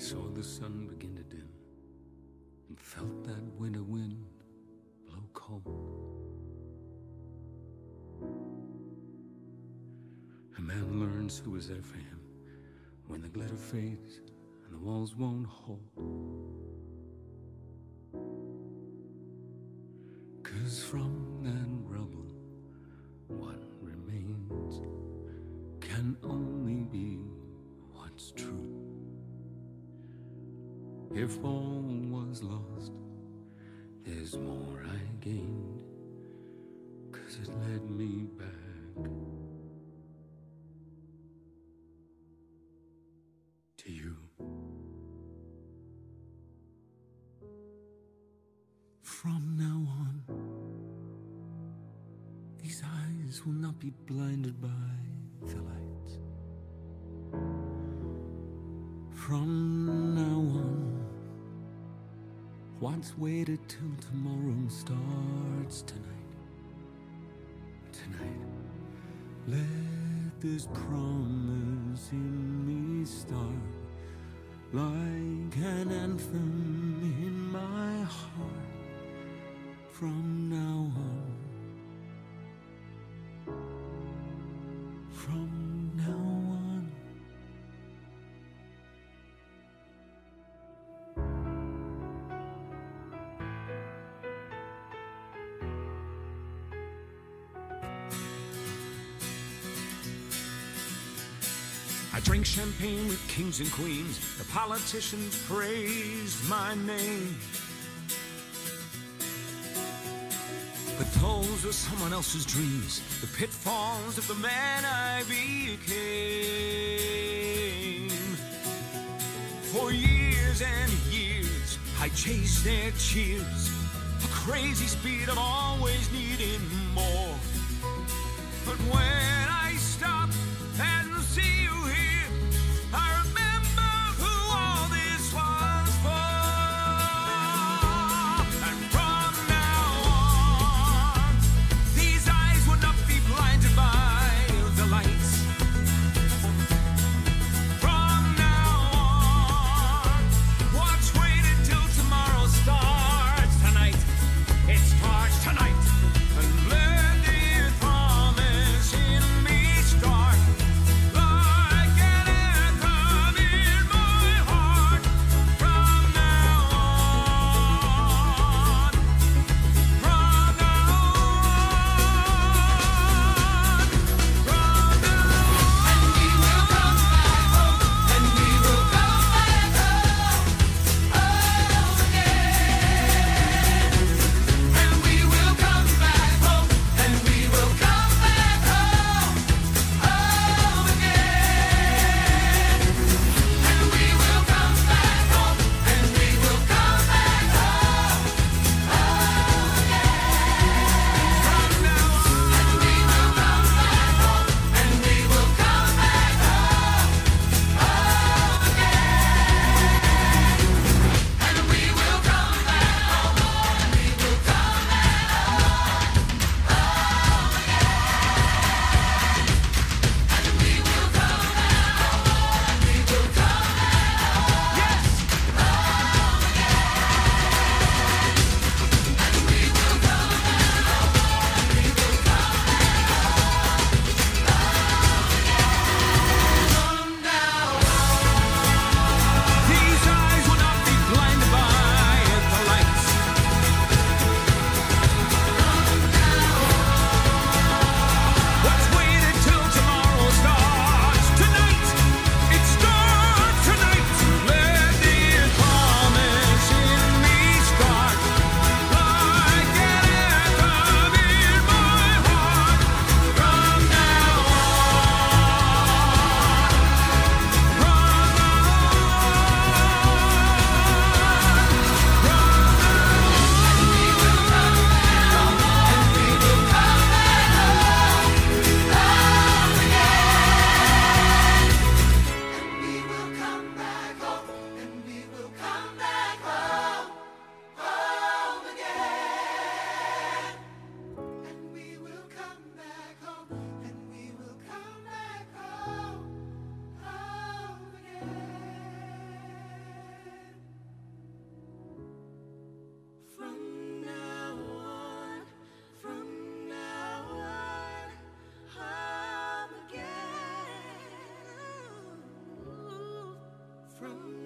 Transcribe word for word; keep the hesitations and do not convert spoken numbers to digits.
saw the sun begin to dim and felt that winter wind blow cold. A man learns who is there for him when the glitter fades and the walls won't hold. 'Cause from that rubble, what remains can only be what's true. If all was lost, there's more I gained, 'cause it led me back to you. From now on, these eyes will not be blinded by the light. From now on, what's waited till tomorrow starts tonight. Tonight, let this promise in me start like an anthem in my heart. From now on, from now on. I drink champagne with kings and queens. The politicians praise my name. But those are someone else's dreams, the pitfalls of the man I became. For years and years, I chased their cheers, a crazy speed of always needing more. But when I stop and see you here, I remember who all this was for. And from now on, these eyes will not be blinded by the lights. From now on, what's waited till tomorrow starts tonight. It starts tonight. from